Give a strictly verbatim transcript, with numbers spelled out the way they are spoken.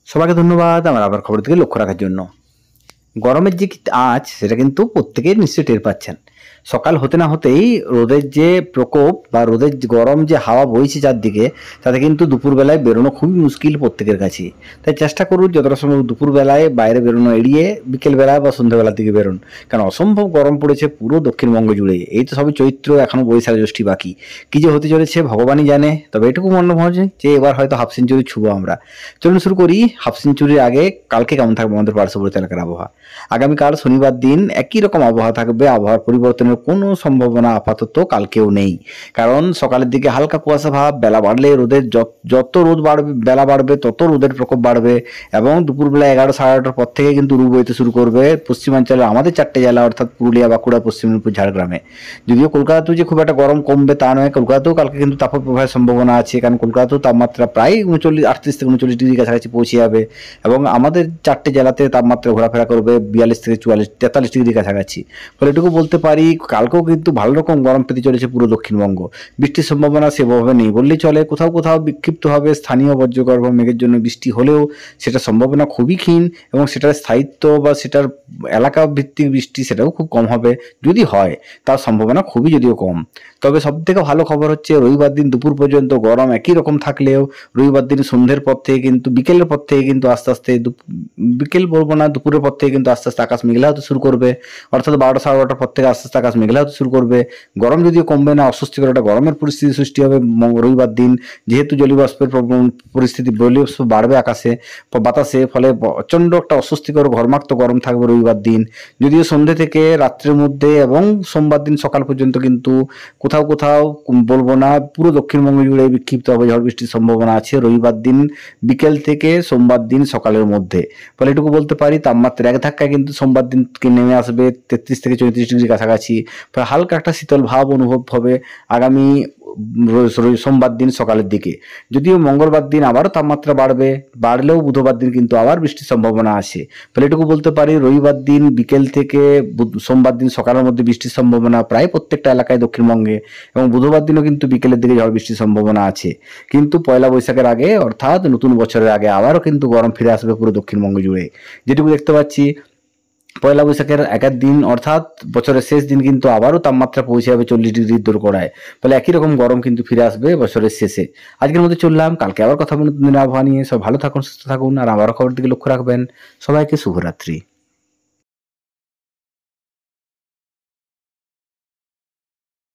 সবাইকে ধন্যবাদ আমার আবার খবর থেকে লক্ষ্য রাখার জন্য। গরমের যে কি আঁচ সেটা কিন্তু প্রত্যেকেই নিশ্চয়ই টের পাচ্ছেন। সকাল হতে না হতেই রোদের যে প্রকোপ বা রোদের যে গরম যে হাওয়া বইছে চারদিকে, তাতে কিন্তু দুপুরবেলায় বেরোনো খুবই মুশকিল প্রত্যেকের কাছেই। তাই চেষ্টা করুন যতটা সম্ভব দুপুরবেলায় বাইরে বেরোনো এড়িয়ে বিকেলবেলায় বা সন্ধ্যাবেলার দিকে বেরোন। কারণ অসম্ভব গরম পড়েছে পুরো দক্ষিণবঙ্গ জুড়ে। এই তো সবই চৈত্র, এখনো বৈশাখ জ্যৈষ্ঠী বাকি। কী যে হতে চলেছে ভগবানই জানে। তবে এটুকু মনে হয় যে এবার হয়তো হাফ সেঞ্চুরি ছুবো আমরা। চলুন শুরু করি। হাফ সেঞ্চুরির আগে কালকে কেমন থাকবে আমাদের পার্শ্ববর্তী এলাকার আবহাওয়া। আগামীকাল শনিবার দিন একই রকম আবহাওয়া থাকবে। আবহাওয়ার পরিবর্তনের কোনো সম্ভাবনা আপাতত কালকেও নেই। কারণ সকালের দিকে হালকা কুয়াশা ভাব, বেলা বাড়লে রোদের যত- যত রোদ বাড়বে, বেলা বাড়বে তত রোদের প্রকোপ বাড়বে এবং দুপুরবেলা এগারো সাড়ে এগারোটার পর থেকে কিন্তু রু বইতে শুরু করবে পশ্চিমাঞ্চলে আমাদের চারটে জেলা অর্থাৎ পুরুলিয়া, বাঁকুড়া, পশ্চিম মেদিনীপুর, ঝাড়গ্রামে। যদিও কলকাতাতেও যে খুব একটা গরম কমবে তা নয়, কলকাতাতেও কালকে কিন্তু তাপপ্রবাহের সম্ভাবনা আছে। কারণ কলকাতাতেও তাপমাত্রা প্রায় উনচল্লিশ আটত্রিশ থেকে উনচল্লিশ ডিগ্রি কাছাকাছি পৌঁছে যাবে এবং আমাদের চারটে জেলাতে তাপমাত্রা ঘোরাফেরা করবে বিয়াল্লিশ থেকে চুয়াল্লিশ তেতাল্লিশ ডিগ্রি কাছাকাছি। ফলে এটুকু বলতে পারি কালকেও কিন্তু ভালো রকম গরম পেতে চলেছে পুরো দক্ষিণবঙ্গ। বৃষ্টির সম্ভাবনা সেভাবে নেই বললেই চলে। কোথাও কোথাও বিক্ষিপ্তভাবে স্থানীয় বজ্রগর্ভ মেঘের জন্য বৃষ্টি হলেও সেটা সম্ভাবনা খুবই ক্ষীণ এবং সেটার স্থায়িত্ব বা সেটার এলাকা ভিত্তিক বৃষ্টি সেটাও খুব কম হবে। যদি হয় তার সম্ভাবনা খুবই যদিও কম। তবে সব থেকে ভালো খবর হচ্ছে রবিবার দিন দুপুর পর্যন্ত গরম একই রকম থাকলেও রবিবার দিন সন্ধ্যের পর থেকে কিন্তু বিকেলের পর থেকে কিন্তু আস্তে আস্তে দুপ- বিকেল বলবো না, দুপুরের পর থেকে কিন্তু আস্তে আস্তে আকাশ মেঘলা হতে শুরু করবে। অর্থাৎ বারোটা সাড়ে বারোটার পর থেকে আস্তে আস্তে আকাশ মেঘলা হতে শুরু করবে। গরম যদিও কমবে না, অস্বস্তিকর একটা গরমের পরিস্থিতি সৃষ্টি হবে ম- রবিবার দিন। যেহেতু জলীয়বাষ্পের প্রব- পরিস্থিতি জলীয়বাষ্প বাড়বে আকাশে প- বাতাসে, ফলে প্রচণ্ড একটা অস্বস্তিকর ঘর্মাক্ত গরম থাকবে রবিবার দিন। যদিও সন্ধ্যে থেকে রাত্রের মধ্যে এবং সোমবার দিন সকাল পর্যন্ত কিন্তু কোথাও কোথাও উম বলবো না পুরো দক্ষিণবঙ্গ জুড়ে বিক্ষিপ্তভাবে ঝড় বৃষ্টির সম্ভাবনা আছে রবিবার দিন বিকেল থেকে সোমবার দিন সকালের মধ্যে। ফলে এটুকু বলতে পারি তাপমাত্রা এক ধাক্কায় কিন্তু সোমবার দিন থেকে নেমে আসবে তেত্রিশ থেকে চৌত্রিশ ডিগ্রি কাছাকাছি। ফলে হালকা একটা শীতল ভাব অনুভব হবে আগামী রো- রো- সোমবার দিন সকালের দিকে। যদিও মঙ্গলবার দিন আবারও তাপমাত্রা বাড়বে, বাড়লেও বুধবার দিন কিন্তু আবার বৃষ্টির সম্ভাবনা আছে। ফলে এটুকু বলতে পারি রবিবার দিন বিকেল থেকে বুধ- সোমবার দিন সকালের মধ্যে বৃষ্টির সম্ভাবনা প্রায় প্রত্যেকটা এলাকায় দক্ষিণবঙ্গে এবং বুধবার দিনও কিন্তু বিকেলের দিকে ঝড় বৃষ্টির সম্ভাবনা আছে। কিন্তু পয়লা বৈশাখের আগে অর্থাৎ নতুন বছরের আগে আবারও কিন্তু গরম ফিরে আসবে পুরো দক্ষিণবঙ্গ জুড়ে। যেটুকু দেখতে পাচ্ছি পয়লা বৈশাখের একের দিন অর্থাৎ বছরের শেষ দিন কিন্তু আবারও তাপমাত্রা পৌঁছে যাবে চল্লিশ ডিগ্রির দোরগোড়ায়। ফলে একই রকম গরম কিন্তু ফিরে আসবে বছরের শেষে। আজকের মধ্যে চললাম, কালকে আবার কথা বলুন নতুন দিনের আবহাওয়া নিয়ে। সব ভালো থাকুন, সুস্থ থাকুন আর আবারও খবর দিকে লক্ষ্য রাখবেন। সবাইকে শুভরাত্রি।